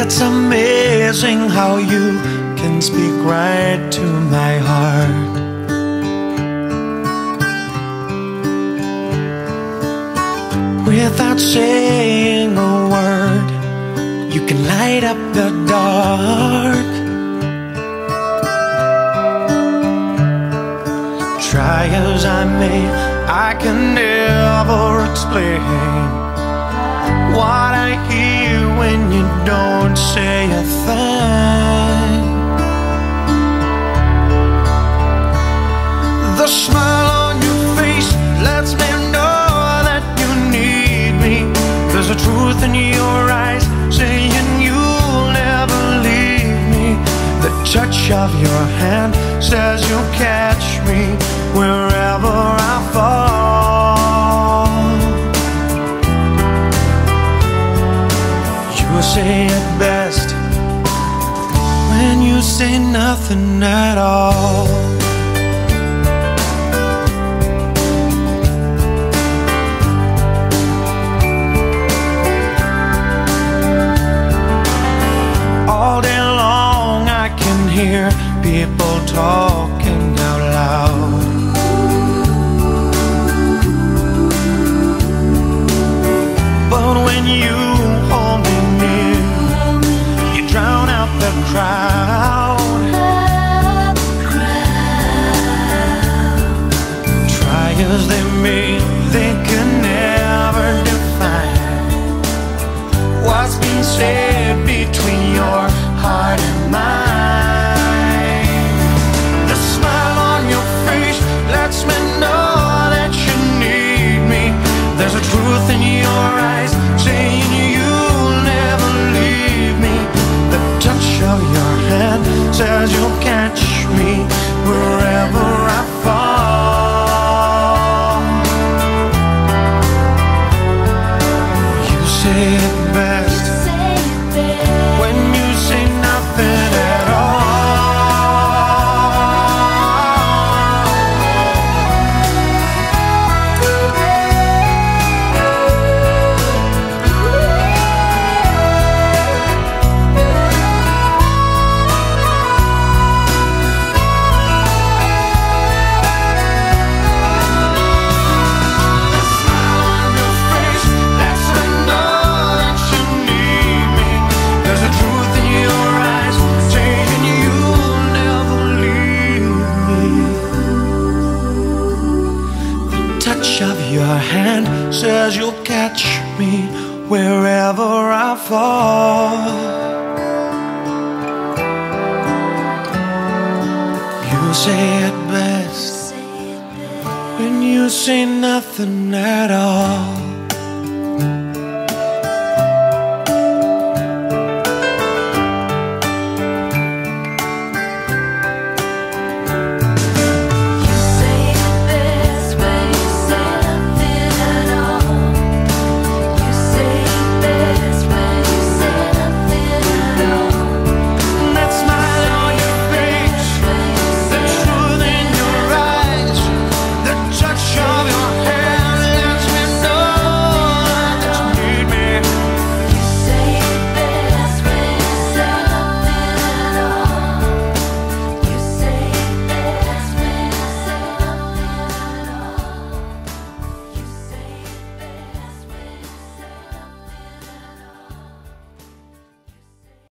It's amazing how you can speak right to my heart. Without saying a word, you can light up the dark. Try as I may, I can never explain what I hear when you don't say a thing. The smile on your face lets me know that you need me. There's a truth in your eyes saying you'll never leave me. The touch of your hand says you'll catch me wherever I fall. You say it best when you say nothing at all. All day long I can hear people talking out loud. But when you hold me near, you drown out the crowd. Try as they may, they can never define what's being said between your heart and mine. The smile on your face lets me know that you need me. There's a truth in your eyes saying you'll never leave me. The touch of your hand says you'll catch me wherever I fall. You say it best when you say nothing at all. Your hand says you'll catch me wherever I fall. You say it best when you say nothing at all.